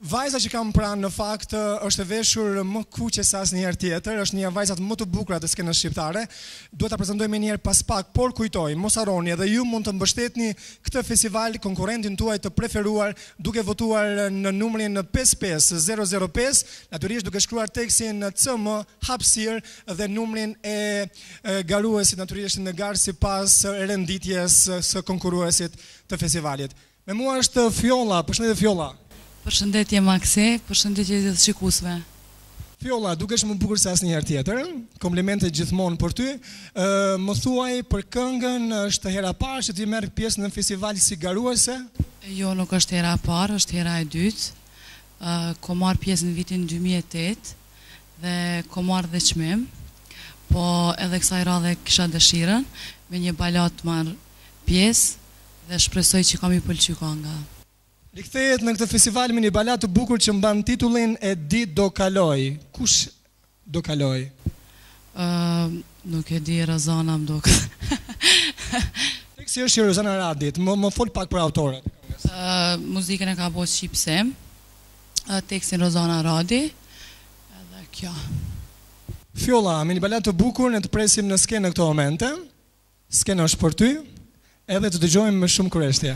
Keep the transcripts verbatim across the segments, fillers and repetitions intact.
Vajza që kam pranë në fakt është e veshur më kuqe se asnjëherë tjetër, është një vajzat më të bukura të skenës shqiptare. Duhet ta prezantoj më njëherë pas pak, por kujtoj, mos harroni edhe ju mund të mbështetni këtë festival, konkurrentin tuaj të preferuar, duke votuar në numrin pesë pesë zero zero pesë, natyrisht duke shkruar tekstin C M hapësir dhe numrin e garuesit natyrisht në garë sipas renditjes së konkurruesit të festivalit. Me mua është Fjolla, përshëndetje Fjolla. Përshëndetje Maksi, përshëndetje të shikuesve. Fjolla, dukesh më bukur se asnjëherë tjetër. Komplimente gjithmonë për ty. Ë, më thuaj për këngën, është hera e parë që ti merr pjesë në festival si garuese? Jo, nuk është hera e parë, është hera e dytë. Ë, kam marr pjesë në vitin dy mijë e tetë dhe kam marr dhe çmim. Po edhe kësaj radhe kisha dëshirën me një balat të marr pjesë dhe shpresoj që kam i pëlqyer kënga. Rikthehet në këtë festival me një balat të bukur që mban titullin e Di do kaloj. Kush do kaloj? Uh, nuk e di, Rozana më duket. Teksti është i Rozana Radit, më, më fol pak për autorët. Uh, muzikën e ka bërë Shqipsem, uh, tekstin Rozana Radi, edhe kjo. Fjolla, me një balat të bukur, ne të presim në skenë në këto momente. Skena është për ty, edhe të dëgjojmë me shumë kureshtje.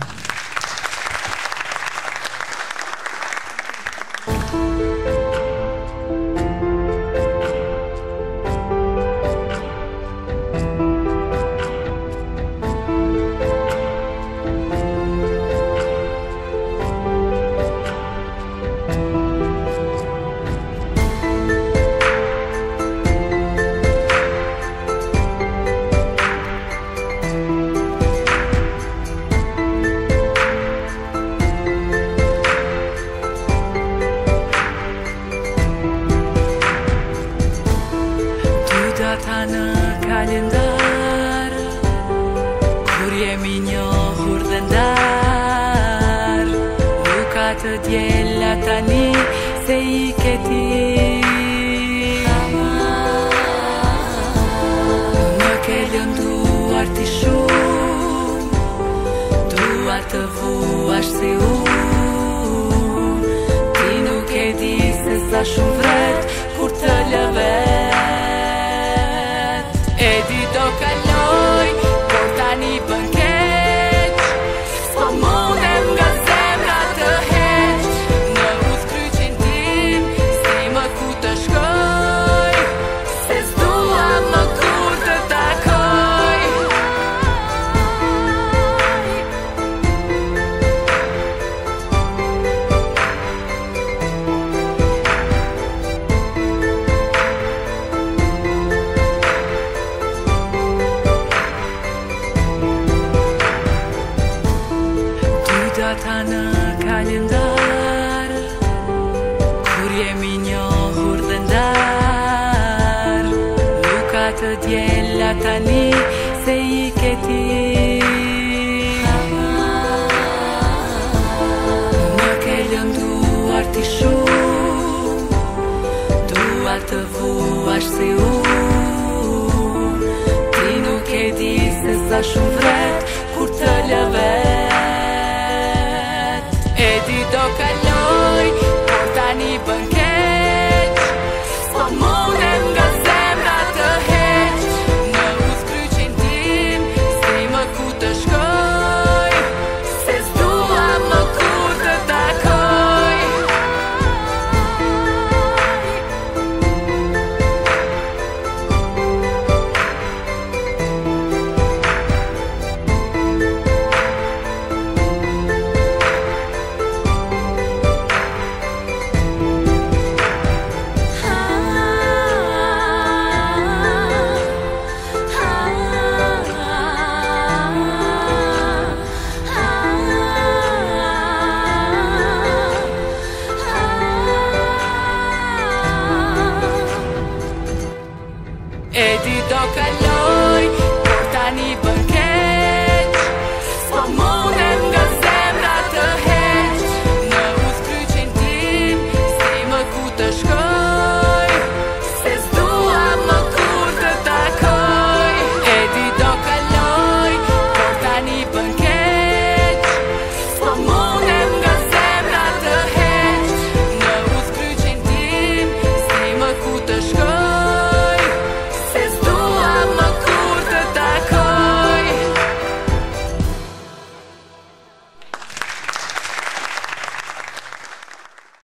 Data në kalendar, kur jemi njohur dhe ndar, nuk ka të djela tani se i ke ti. Më ke lënduar ti shumë, dua të vuash si unë, ti nuk e di se sa shumë vret kur të lëvet. E di do kaloj, por tani bën keq, s'po mundem nga zemra të heq, në udhkryqin tim, si më ku të shkoj, se s'dua më kur të takoj. Data në kalendar, kur jemi njohur dhe ndar, nuk ka të djela tani se i ke ti. Më ke lënduar ti shumë, dua të vuash si unë, ti nuk e di se sa shumë vret kur të lëvet.